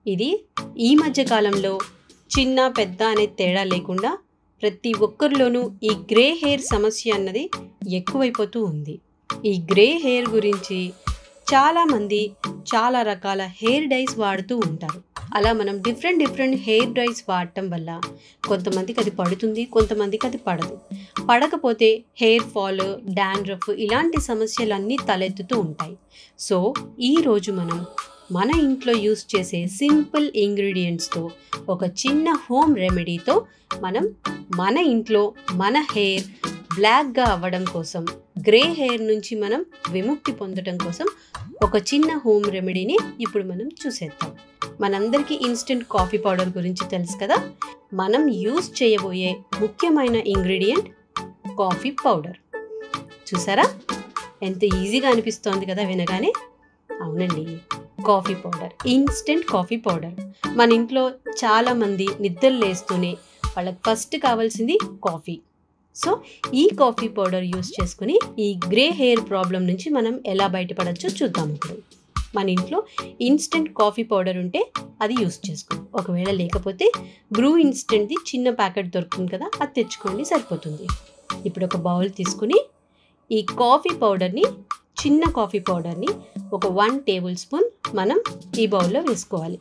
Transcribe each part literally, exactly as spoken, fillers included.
ఇది ఈ మధ్య కాలంలో చిన్న పెద్ద అనే తేడా లేకుండా ప్రతి ఒక్కరిలోనూ ఈ గ్రే హెయిర్ సమస్య అన్నది ఎక్కువైపోతూ ఉంది. ఈ గ్రే హెయిర్ గురించి చాలామంది చాలా రకాల హెయిర్ డైస్ వాడుతూ ఉంటారు. అలా మనం డిఫరెంట్ డిఫరెంట్ హెయిర్ డైస్ వాడటం వల్ల కొంతమందికి అది పడుతుంది, కొంతమందికి అది పడదు. పడకపోతే హెయిర్ ఫాల్, డాండ్రఫ్ ఇలాంటి సమస్యలన్నీ తలెత్తుతూ ఉంటాయి. సో ఈరోజు మనం మన ఇంట్లో యూస్ చేసే సింపుల్ ఇంగ్రీడియంట్స్తో ఒక చిన్న హోమ్ రెమెడీతో మనం మన ఇంట్లో మన హెయిర్ బ్లాక్గా అవ్వడం కోసం, గ్రే హెయిర్ నుంచి మనం విముక్తి పొందడం కోసం ఒక చిన్న హోమ్ రెమెడీని ఇప్పుడు మనం చూసేద్దాం. మనందరికీ ఇన్స్టెంట్ కాఫీ పౌడర్ గురించి తెలుసు కదా. మనం యూస్ చేయబోయే ముఖ్యమైన ఇంగ్రీడియంట్ కాఫీ పౌడర్. చూసారా ఎంత ఈజీగా అనిపిస్తోంది కదా వినగానే? అవునండి, coffee powder, instant coffee powder. మన ఇంట్లో చాలామంది నిద్ర లేస్తూనే వాళ్ళకి ఫస్ట్ కావాల్సింది కాఫీ. సో ఈ కాఫీ పౌడర్ యూస్ చేసుకుని ఈ గ్రే హెయిర్ ప్రాబ్లం నుంచి మనం ఎలా బయటపడచ్చో చూద్దాం. ఇప్పుడు మన ఇంట్లో ఇన్స్టెంట్ కాఫీ పౌడర్ ఉంటే అది యూస్ చేసుకోండి. ఒకవేళ లేకపోతే బ్రూ ఇన్స్టెంట్ది చిన్న ప్యాకెట్ దొరుకుతుంది కదా, అది తెచ్చుకోండి, సరిపోతుంది. ఇప్పుడు ఒక బౌల్ తీసుకుని ఈ కాఫీ పౌడర్ని, చిన్న కాఫీ పౌడర్ని ఒక వన్ టేబుల్ స్పూన్ మనం ఈ బౌల్లో వేసుకోవాలి.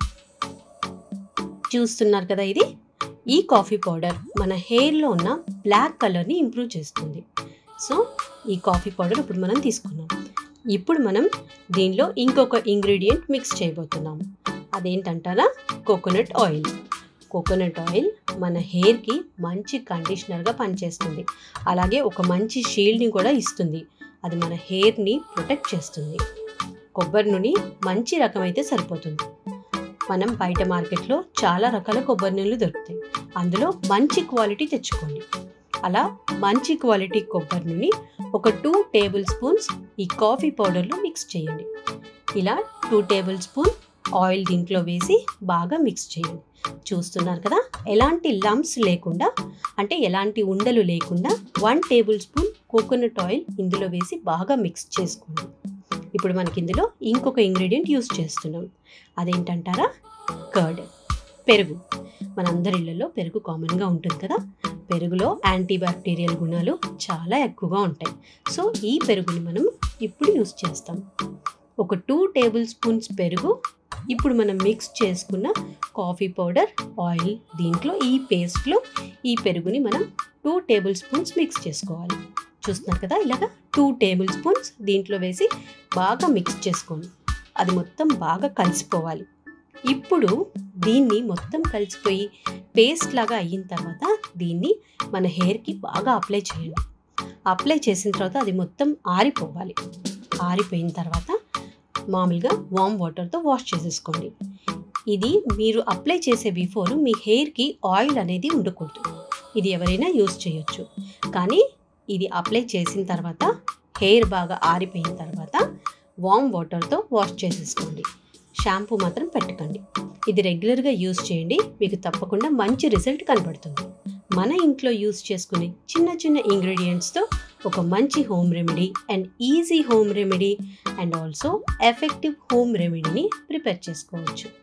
చూస్తున్నారు కదా, ఇది ఈ కాఫీ పౌడర్ మన హెయిర్లో ఉన్న బ్లాక్ కలర్ని ఇంప్రూవ్ చేస్తుంది. సో ఈ కాఫీ పౌడర్ ఇప్పుడు మనం తీసుకున్నాం. ఇప్పుడు మనం దీనిలో ఇంకొక ఇంగ్రీడియంట్ మిక్స్ చేయబోతున్నాము. అదేంటంటారా? Coconut oil. కోకోనట్ ఆయిల్ మన హెయిర్కి మంచి కండిషనర్గా పనిచేస్తుంది. అలాగే ఒక మంచి షీల్డ్ని కూడా ఇస్తుంది. అది మన హెయిర్ని ప్రొటెక్ట్ చేస్తుంది. కొబ్బరి నూనె మంచి రకమైతే సరిపోతుంది. మనం బయట మార్కెట్లో చాలా రకాల కొబ్బరి నూనెలు దొరుకుతాయి. అందులో మంచి క్వాలిటీ తెచ్చుకోండి. అలా మంచి క్వాలిటీ కొబ్బరి నూనె ఒక టూ టేబుల్ స్పూన్స్ ఈ కాఫీ పౌడర్లో మిక్స్ చేయండి. ఇలా టూ టేబుల్ స్పూన్ ఆయిల్ దీంట్లో వేసి బాగా మిక్స్ చేయండి. చూస్తున్నారు కదా, ఎలాంటి లంప్స్ లేకుండా, అంటే ఎలాంటి ఉండలు లేకుండా one tablespoon coconut oil ఇందులో వేసి బాగా మిక్స్ చేసుకోండి. ఇప్పుడు మనకి ఇందులో ఇంకొక ఇంగ్రీడియంట్ యూస్ చేస్తున్నాం. అదేంటంటారా? కర్డ్, పెరుగు. మనందరి ఇళ్లలో పెరుగు కామన్గా ఉంటుంది కదా. పెరుగులో యాంటీ బ్యాక్టీరియల్ గుణాలు చాలా ఎక్కువగా ఉంటాయి. సో ఈ పెరుగుని మనం ఇప్పుడు యూస్ చేస్తాం. ఒక టూ టేబుల్ స్పూన్స్ పెరుగు, ఇప్పుడు మనం మిక్స్ చేసుకున్న కాఫీ పౌడర్, ఆయిల్, దీంట్లో ఈ పేస్ట్లో ఈ పెరుగుని మనం టూ టేబుల్ స్పూన్స్ మిక్స్ చేసుకోవాలి. చూస్తున్నారు కదా, ఇలాగా టూ టేబుల్ స్పూన్స్ దీంట్లో వేసి బాగా మిక్స్ చేసుకోండి. అది మొత్తం బాగా కలిసిపోవాలి. ఇప్పుడు దీన్ని మొత్తం కలిసిపోయి పేస్ట్ లాగా అయిన తర్వాత దీన్ని మన హెయిర్కి బాగా అప్లై చేయండి. అప్లై చేసిన తర్వాత అది మొత్తం ఆరిపోవాలి. ఆరిపోయిన తర్వాత మామూలుగా వామ్ వాటర్తో వాష్ చేసేసుకోండి. ఇది మీరు అప్లై చేసే బిఫోర్ మీ హెయిర్కి ఆయిల్ అనేది ఉండకూడదు. ఇది ఎవరైనా యూస్ చేయొచ్చు. కానీ ఇది అప్లై చేసిన తర్వాత హెయిర్ బాగా ఆరిపోయిన తర్వాత వామ్ వాటర్తో వాష్ చేసేసుకోండి. షాంపూ మాత్రం పెట్టకండి. ఇది రెగ్యులర్గా యూస్ చేయండి, మీకు తప్పకుండా మంచి రిజల్ట్ కనబడుతుంది. మన ఇంట్లో యూస్ చేసుకునే చిన్న చిన్న ఇంగ్రీడియంట్స్తో ఒక మంచి home remedy and easy home remedy and also effective home రెమెడీని ప్రిపేర్ చేసుకోవచ్చు.